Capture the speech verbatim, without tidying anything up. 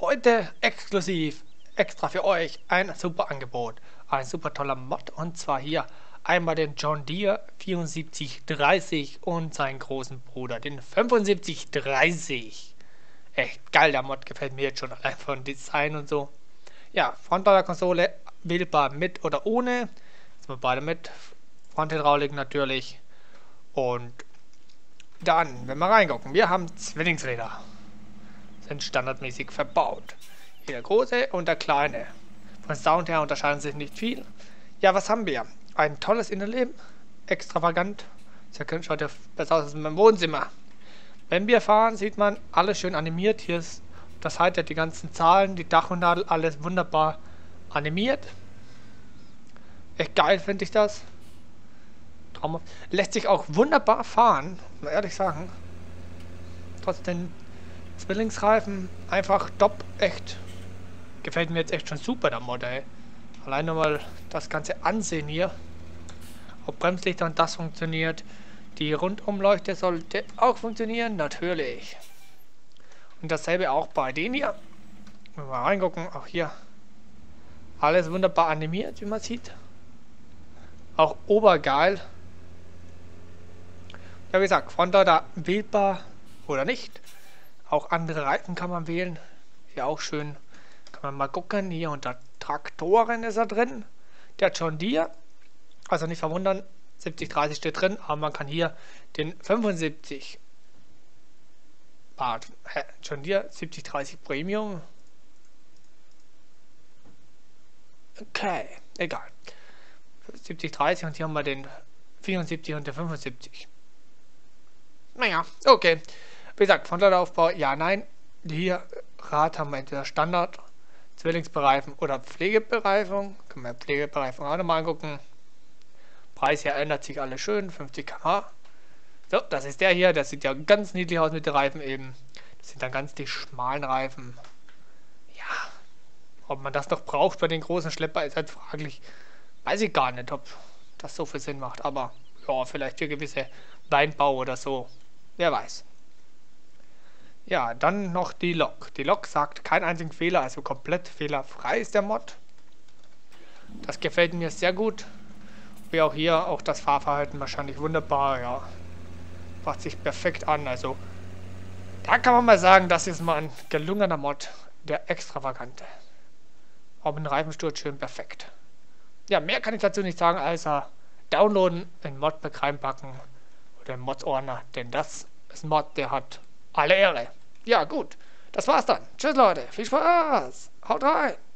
heute exklusiv, extra für euch, ein super Angebot. Ein super toller Mod, und zwar hier einmal den John Deere vierundsiebzig dreißig und seinen großen Bruder, den fünfundsiebzig dreißig. Echt geil, der Mod gefällt mir jetzt schon allein von Design und so. Ja, Frontlader-Konsole wählbar mit oder ohne. Jetzt sind wir beide mit. Fronthydraulik natürlich. Und dann, wenn wir reingucken, wir haben Zwillingsräder. Sind standardmäßig verbaut. Hier der große und der kleine. Von Sound her unterscheiden sich nicht viel. Ja, was haben wir? Ein tolles Innenleben. Extravagant. Das schaut ja besser aus als in meinem Wohnzimmer. Wenn wir fahren, sieht man alles schön animiert. Hier ist das Highlight, die ganzen Zahlen, die Dach und Nadel, alles wunderbar animiert. Echt geil finde ich das. Traumhaft. Lässt sich auch wunderbar fahren, muss ehrlich sagen. Trotz den Zwillingsreifen einfach top, echt. Gefällt mir jetzt echt schon super, der Mod, ey. Allein nochmal das ganze Ansehen hier. Ob Bremslichter und das funktioniert. Die Rundumleuchte sollte auch funktionieren, natürlich. Und dasselbe auch bei denen hier. Wenn wir mal reingucken, auch hier. Alles wunderbar animiert, wie man sieht. Auch obergeil. Ja, wie gesagt, Frontlader wählbar oder nicht. Auch andere Reifen kann man wählen. Hier auch schön. Kann man mal gucken. Hier unter Traktoren ist er drin. Der John Deere. Also nicht verwundern. siebzig dreißig steht drin. Aber man kann hier den fünfundsiebzig. Ah, John Deere siebzig dreißig Premium. Okay. Egal. siebzig dreißig und hier haben wir den vierundsiebzig und den fünfundsiebzig. Naja, okay. Wie gesagt, Frontladeraufbau, ja, nein. Hier Rad haben wir entweder Standard, Zwillingsbereifung oder Pflegebereifung. Können wir Pflegebereifung auch nochmal angucken. Preis hier ändert sich alles schön, fünfzig Kilometer pro Stunde. So, das ist der hier, das sieht ja ganz niedlich aus mit den Reifen eben. Das sind dann ganz die schmalen Reifen. Ja, ob man das noch braucht bei den großen Schlepper ist halt fraglich. Weiß ich gar nicht, ob das so viel Sinn macht, aber ja, vielleicht für gewisse Weinbau oder so. Wer weiß. Ja, dann noch die Lok. Die Lok sagt keinen einzigen Fehler, also komplett fehlerfrei ist der Mod. Das gefällt mir sehr gut. Wie auch hier, auch das Fahrverhalten wahrscheinlich wunderbar, ja. Macht sich perfekt an, also da kann man mal sagen, das ist mal ein gelungener Mod, der Extravagante. Auch mit dem Reifensturz schön perfekt. Ja, mehr kann ich dazu nicht sagen, als downloaden, in Modpack reinpacken oder im Mods-Ordner, denn das ist ein Mod, der hat alle Ehre. Ja, gut, das war's dann. Tschüss, Leute, viel Spaß, haut rein.